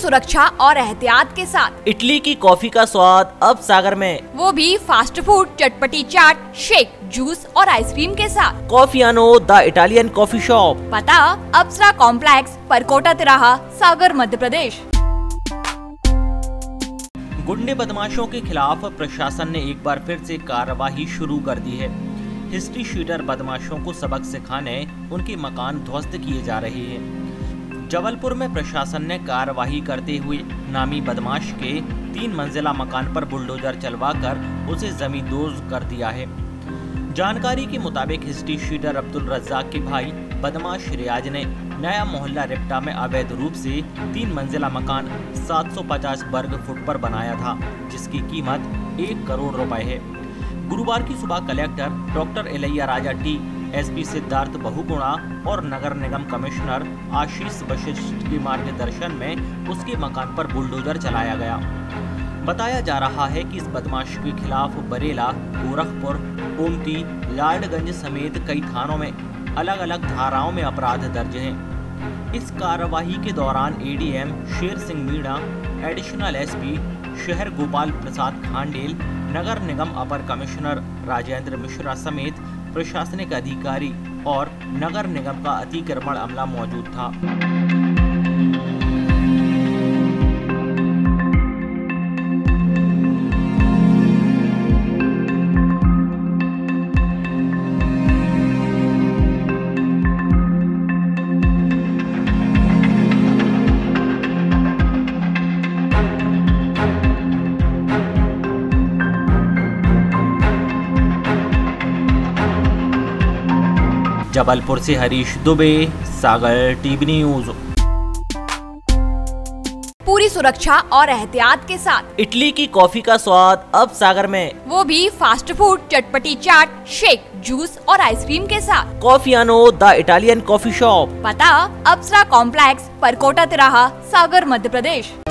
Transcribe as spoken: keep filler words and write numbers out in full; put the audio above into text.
सुरक्षा और एहतियात के साथ। इटली की कॉफी का स्वाद अब सागर में, वो भी फास्ट फूड, चटपटी चाट, शेक, जूस और आइसक्रीम के साथ। Coffiano the Italian coffee shop, पता अप्सरा कॉम्प्लेक्स, परकोटा तिराहा, सागर, मध्य प्रदेश। गुंडे बदमाशों के खिलाफ प्रशासन ने एक बार फिर से कार्रवाई शुरू कर दी है। हिस्ट्री शीटर बदमाशों को सबक सिखाने उनके मकान ध्वस्त किए जा रहे हैं। जबलपुर में प्रशासन ने कार्रवाई करते हुए नामी बदमाश के तीन मंजिला मकान पर बुलडोजर चलवाकर उसे जमींदोज कर दिया है। जानकारी के मुताबिक हिस्ट्री शीटर अब्दुल रज्जाक के भाई बदमाश रियाज ने नया मोहल्ला रिप्टा में अवैध रूप से तीन मंजिला मकान सात सौ पचास वर्ग फुट पर बनाया था, जिसकी कीमत एक करोड़ रुपए है। गुरुवार की सुबह collector doctor Ilaiya Raja T, SP Siddharth Bahuguna और नगर निगम कमिश्नर आशीष वशिष्ठ के मार्गदर्शन में उसके मकान पर बुलडोजर चलाया गया। बताया जा रहा है कि इस बदमाश के खिलाफ बरेला, गोरखपुर, ओमती, लाडगंज समेत कई थानों में अलग अलग धाराओं में अपराध दर्ज हैं। इस कार्रवाई के दौरान ADM Sher Singh Meena, additional SP शहर गोपाल प्रसाद खांडेल, नगर निगम अपर कमिश्नर राजेंद्र मिश्रा समेत प्रशासनिक अधिकारी और नगर निगम का अतिक्रमण अमला मौजूद था। जबलपुर से हरीश दुबे, सागर टीवी न्यूज। पूरी सुरक्षा और एहतियात के साथ। इटली की कॉफी का स्वाद अब सागर में, वो भी फास्ट फूड, चटपटी चाट, शेक, जूस और आइसक्रीम के साथ। Coffiano the Italian coffee shop, पता अप्सरा कॉम्प्लेक्स, परकोटा तिराहा, सागर, मध्य प्रदेश।